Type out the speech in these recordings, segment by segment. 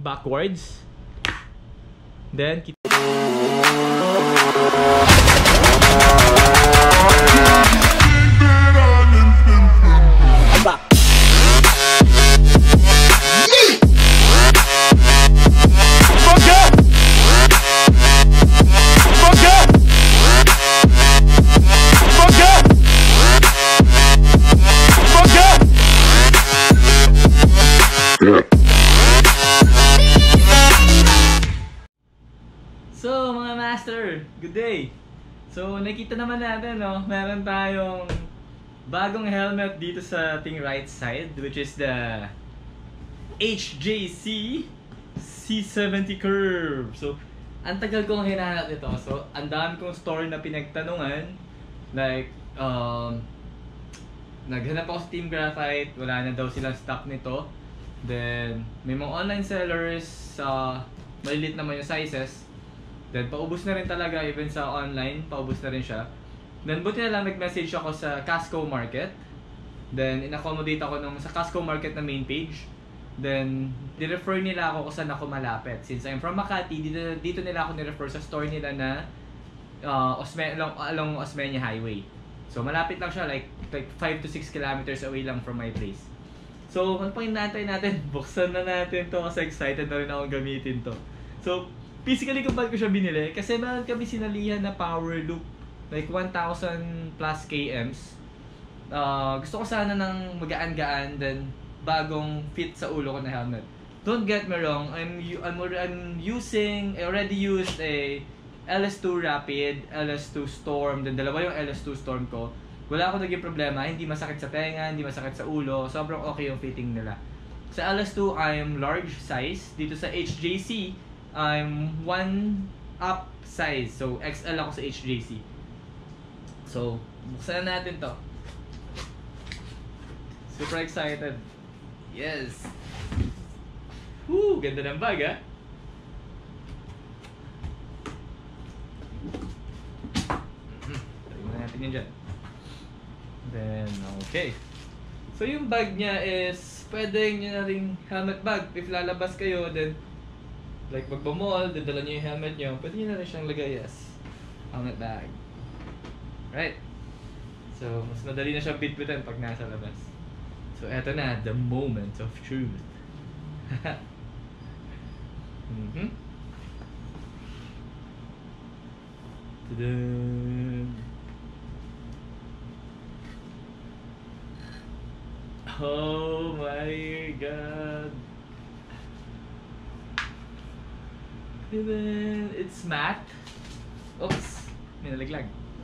backwards. Then so mga master, good day! So nakita naman natin, no, meron tayong bagong helmet dito sa ating right side, which is the Hjc C70 Curve. So ang tagal kong hinahanap nito. So ang dami kong store na pinagtanungan. Like naghanap ako sa Team Graphite, wala na daw silang stock nito. Then may mga online sellers, malilit naman yung sizes. Then paubos na rin talaga, even sa online, paubos na rin siya. Then buti na lang nag-message ako sa Casco Market. Then in-accommodate ako sa Casco Market na main page. Then ni-refer nila ako kung saan ako malapit. Since I'm from Makati, dito nila ako ni-refer sa store nila na along Osmeña Highway. So malapit lang siya, like 5 to 6 kilometers away lang from my place. So ano pang inaantay natin? Buksan na natin to kasi excited na rin akong gamitin to. So physically kung bakit ko siya binili, kasi meron kami sinalihan na power loop, like 1,000 plus kms. Gusto ko sana ng magaan-gaan, then bagong fit sa ulo ko na helmet. Don't get me wrong, I already used a LS2 Rapid, LS2 Storm, then dalawa yung LS2 Storm ko. Wala akong naging problema, hindi masakit sa tenga, hindi masakit sa ulo, sobrang okay yung fitting nila. Sa LS2, I'm large size. Dito sa HJC, I'm 1 up size. So, XL ako sa HJC. So, buksan na natin to. Super excited. Yes! Woo! Ganda ng bag, ha? Try na natin yun dyan. Then, okay. So, yung bag niya is pwedeng nyo na ring helmet bag. If lalabas kayo, then like magpa-mall, dadala nyo yung helmet nyo, pwede nyo na rin siyang lagay as helmet bag. Right? So, mas madali na siyang bitbitan pag nasa labas. So, eto na, the moment of truth. Ta-da! Oh my God! Even it's matte. Oops, may nalaglag.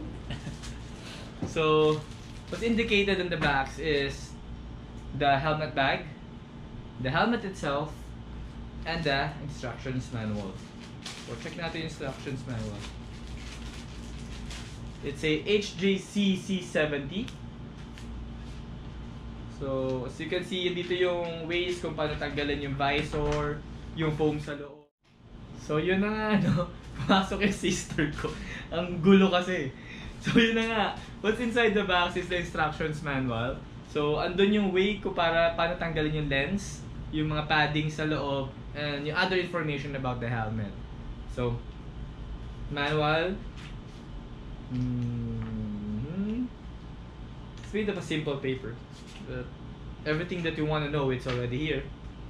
So, what's indicated on the box is the helmet bag, the helmet itself, and the instructions manual. So, check natin yung instructions manual. It's a HJC C70. So, as you can see, dito yung ways kung paano tanggalin yung visor, yung foam sa loob. So yun na nga, no? Pumasok yung sister ko. Ang gulo kasi. So yun na nga. What's inside the box is the instructions manual. So andun yung way ko para paano tanggalin yung lens, yung mga padding sa loob, and yung other information about the helmet. So, manual. It's made of a simple paper. But everything that you want to know, it's already here.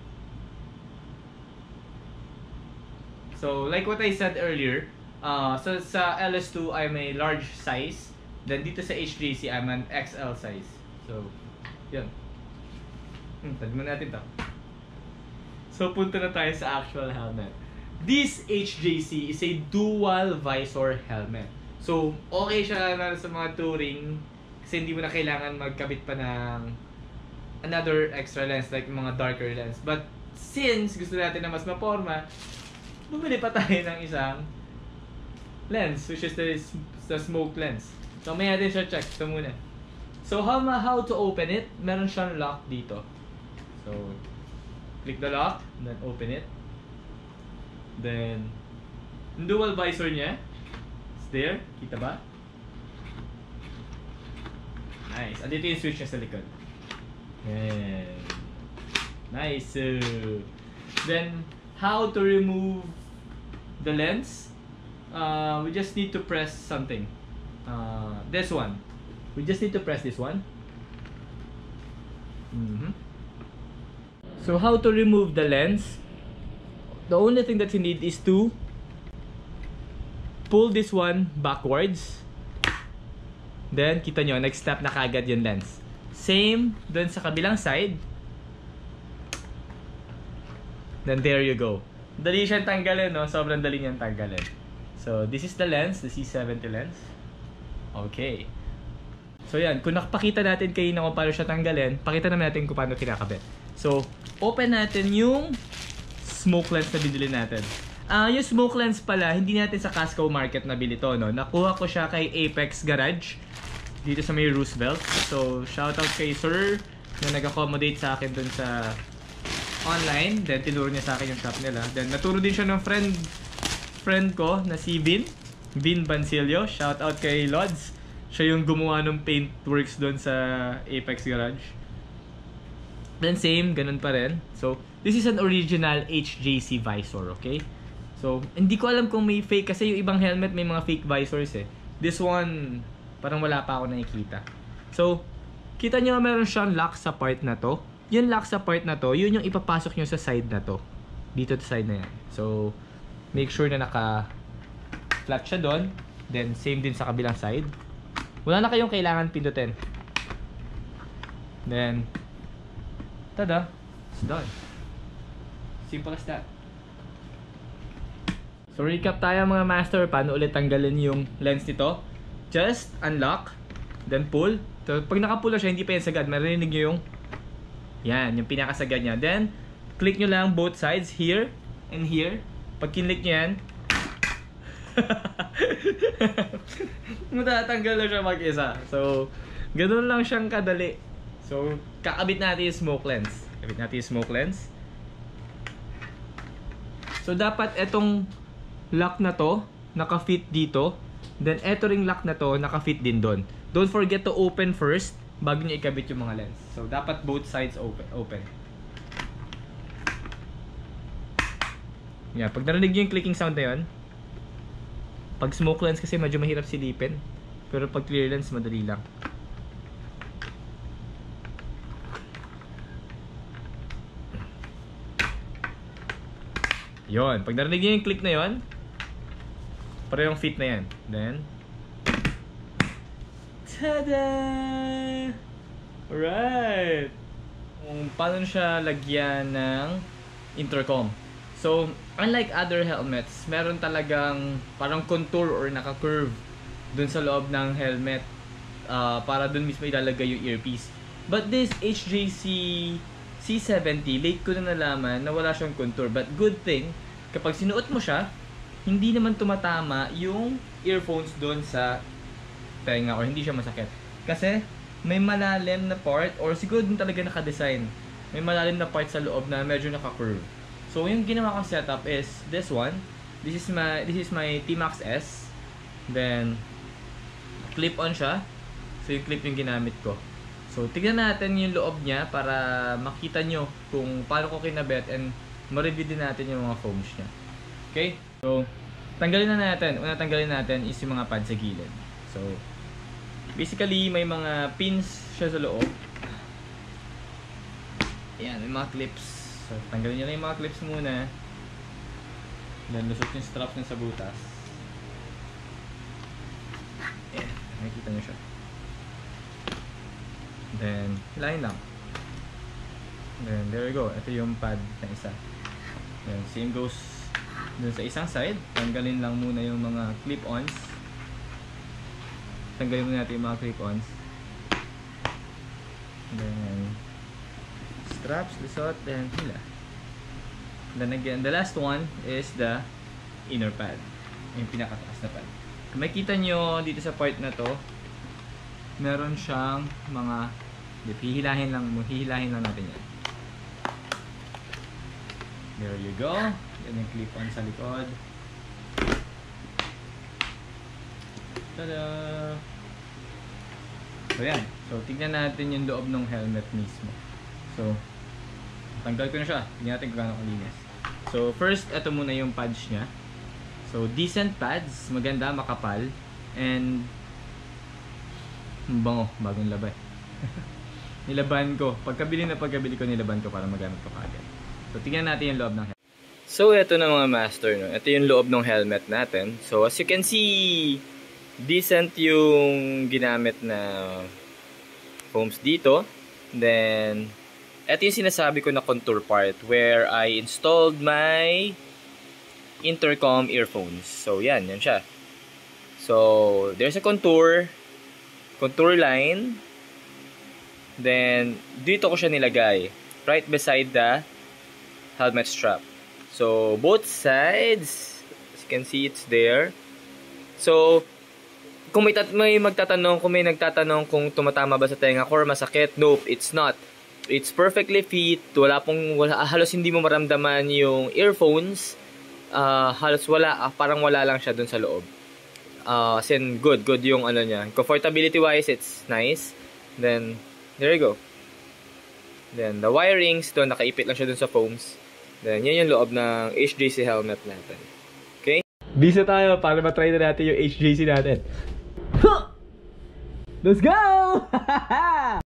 So, like what I said earlier, so sa LS2, I'm a large size. Then dito sa HJC, I'm an XL size. So, yun. Tagman natin to. So, punta na tayo sa actual helmet. This HJC is a dual visor helmet. So, okay siya na sa mga touring kasi hindi mo na kailangan magkabit pa ng another extra lens, like mga darker lens. But, since gusto natin na mas maporma, bumili pa tayo ng isang lens, which is the smoke lens. So, may natin siya check. Ito muna. So, how to open it? Meron siyang lock dito. So, click the lock, then open it. Then, yung dual visor niya, it's there. Kita ba? Nice. Andito yung switch niya sa likod. Yan. Nice. Then, how to remove the lens. We just need to press something. This one. We just need to press this one. So how to remove the lens? The only thing that you need is to pull this one backwards. Then kita nyo, nag-snap na kagad yung lens. Same dun sa kabilang side. Then there you go. Dali siyang tanggalin, no? Sobrang dali niyang tanggalin. So this is the lens, the C70 lens. Okay. So yan, kung nakapakita natin kayo kung paano siya tanggalin, pakita naman natin kung paano kinakabit. So, open natin yung smoke lens na binili natin. Yung smoke lens pala, hindi natin sa Casco Market nabili to, no? Nakuha ko siya kay Apex Garage dito sa may Roosevelt. So, shoutout kay Sir na nag-accommodate sa akin dun sa online. Then, tinuro niya sa akin yung shop nila. Then, naturo din siya ng friend ko na si Vin Bancilio. Shoutout kay Lods. Siya yung gumawa ng paintworks doon sa Apex Garage. Then same, ganun pa rin. So, this is an original HJC visor, okay? So, hindi ko alam kung may fake kasi yung ibang helmet may mga fake visors eh. This one, parang wala pa ako nakikita. So, kita nyo meron siyang lock sa part na to. Yung lock sa part na to, yun yung ipapasok nyo sa side na to. Dito sa side na yan. So, make sure na naka-flat siya doon. Then, same din sa kabilang side. Wala na kayong kailangan pindutin. Then, tada! It's done. Simple as that. So, recap tayo mga master. Paano ulit tanggalin yung lens nito? Just unlock. Then, pull. So, pag nakapull siya, hindi pa yan sagad. Marinig nyo yung yan, yung pinakasagad niya. Then, click nyo lang both sides. Here and here. Pag kinlik nyo yan, matatanggal na siya mag-isa. So, ganoon lang siyang kadali. So, kakabit natin yung smoke lens. Kabit natin yung smoke lens. So, dapat etong lock na to, naka-fit dito. Then, eto ring lock na to, naka-fit din doon. Don't forget to open first bago nyo ikabit yung mga lens. So, dapat both sides open. Yeah, pag narinig nyo yung clicking sound na yun, pag smoke lens kasi medyo mahirap silipin. Pero pag clear lens, madali lang. Yon, pag narinig niyo yung click na yon, parehong fit na yan. Then, tada! Alright! Paano siya lagyan ng intercom? So, unlike other helmets, meron talagang parang contour or naka-curve dun sa loob ng helmet para dun mismo ilalagay yung earpiece. But this HJC C70, late ko na nalaman na wala siyang contour. But good thing, kapag sinuot mo siya, hindi naman tumatama yung earphones dun sa tenga or hindi siya masakit. Kasi may malalim na part or siguro dun talaga naka-design. May malalim na part sa loob na medyo naka-curve. So, yung ginawa kong setup is this one. This is my T-Max S. Then, clip-on siya. So, yung clip yung ginamit ko. So, tignan natin yung loob niya para makita nyo kung paano ko kinabit and ma-review din natin yung mga foams niya. Okay? So, tanggalin na natin. Una tanggalin natin is yung mga pads sa gilid. So, basically, may mga pins siya sa loob. Ayan, may mga clips. So, tanggalin nyo na yung mga clips muna. Then, lusot yung straps niya sa butas. Ayan, nakikita nyo siya. Then, hilahin lang. Then, there we go. Ito yung pad na isa. Then, same goes dun sa isang side. Tanggalin lang muna yung mga clip-ons. Tanggalin muna natin yung mga clip-ons. Then, straps, lusot, then hila. Then again, the last one is the inner pad. Yung pinakataas na pad. Kung makikita nyo dito sa part na to, meron siyang mga hihilahin lang natin yan. There you go. Yan yung clip-on sa likod. Tada! So yan. So tignan natin yung loob ng helmet mismo. So, tanggal ko na siya. Tignan natin kung gaano kalinis. So first, ito muna yung pads niya. So decent pads, maganda, makapal, and bango, bagong labay. Nilaban ko. Pagkabili ko, nilaban ko para magamit ko kagad. So tingnan natin yung loob ng helmet. So ito na mga master, no? Ito yung loob ng helmet natin. So as you can see, decent yung ginamit na foams dito. Then ito yung sinasabi ko na contour part where I installed my intercom earphones. So yan siya. So there's a contour line. Then dito ko siya nilagay right beside the helmet strap. So both sides, as you can see, it's there. So kung may nagtatanong kung tumatama ba sa tenga ko or masakit, nope, it's not. It's perfectly fit. Halos hindi mo maramdaman yung earphones. Halos wala, parang wala lang siya dun sa loob. As in, good yung ano niya. Comfortability wise, it's nice. Then there you go. Then the wirings, doon nakaipit lang siya dun sa foams. Then yan yung loob ng HJC helmet natin. Okay? Bisa tayo para matry na natin yung HJC natin. Let's go!